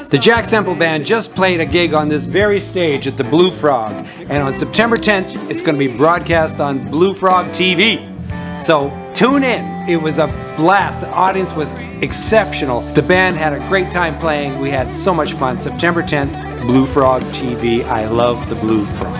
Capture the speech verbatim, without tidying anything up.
The Jack Semple Band just played a gig on this very stage at the Blue Frog, and on September tenth it's going to be broadcast on Blue Frog T V. So tune in. It was a blast. The audience was exceptional. The band had a great time playing. We had so much fun. September tenth, Blue Frog T V. I love the Blue Frog.